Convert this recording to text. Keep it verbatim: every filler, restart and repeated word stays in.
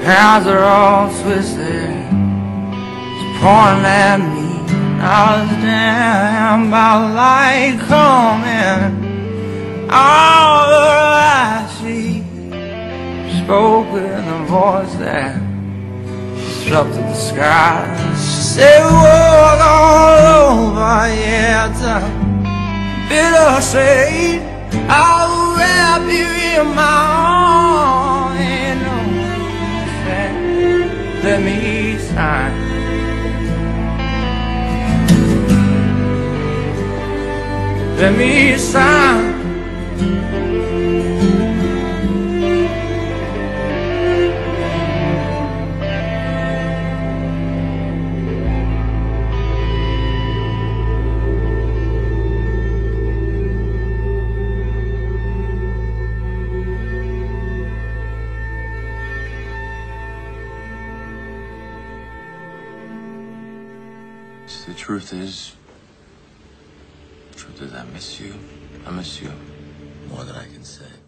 hands are all twisted, it's pouring at me. I was damn about light coming. All the lies she spoke with a voice that disrupted the sky. She said, walk all over, yeah, it's a bitter shade. I'll wrap you in my arms. Ain't no use, let me sign. Let me sign. The truth is, the truth is I miss you. I miss you more than I can say.